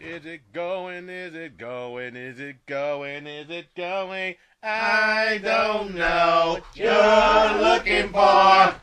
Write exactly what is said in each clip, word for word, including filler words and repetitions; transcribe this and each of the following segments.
Is it going? Is it going? Is it going? Is it going? I don't know what you're looking for.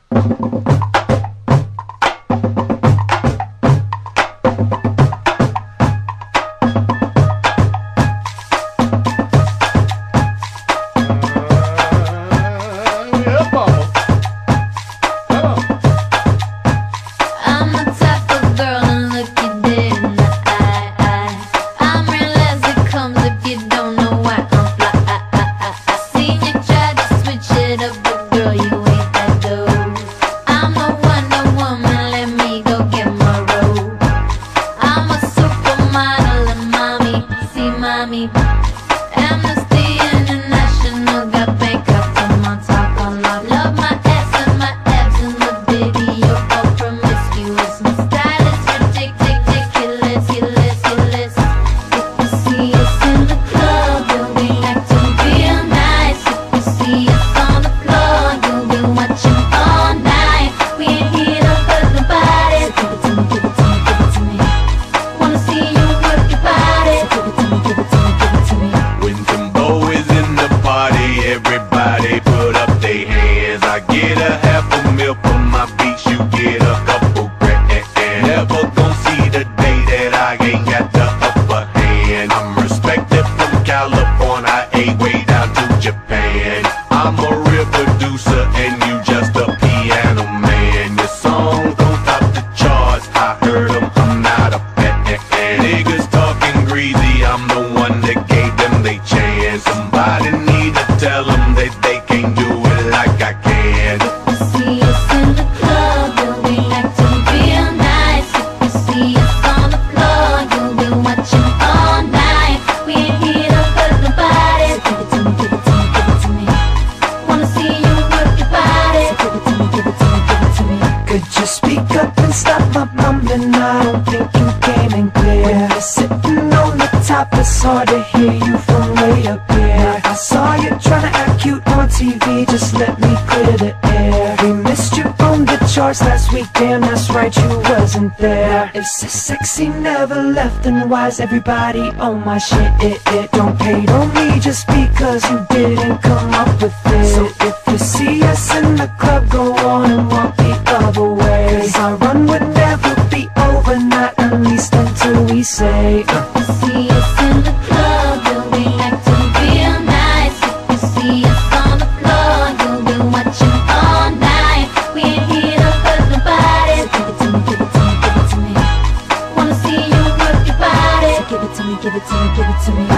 It's hard to hear you from way up here. I saw you trying to act cute on T V, just let me clear the air. We missed you on the charts last week, damn that's right, you wasn't there. If sexy never left, then why's everybody on my shit? It, it don't hate on me just because you didn't come up with it. So if you see us in the club, go on and walk the other way, 'cause our run would never be over, not at least until we say uh. See us in the club, we'll be acting real nice. If you see us on the floor, you'll be watching all night. We ain't here to hurt nobody. So give it to me, give it to me, give it to me. Wanna see you work your body. So give it to me, give it to me, give it to me.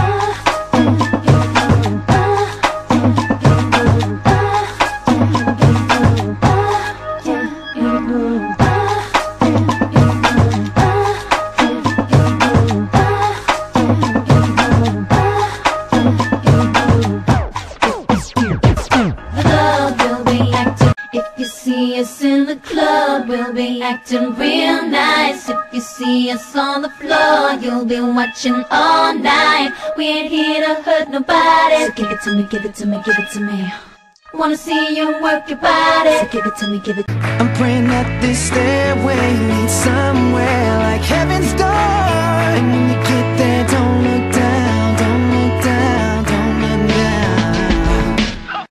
In the club, we'll be acting real nice. If you see us on the floor, you'll be watching all night. We ain't here to hurt nobody. So give it to me, give it to me, give it to me. Wanna see you work your body. So give it to me, give it. I'm praying that this stairway leads somewhere like heaven's door.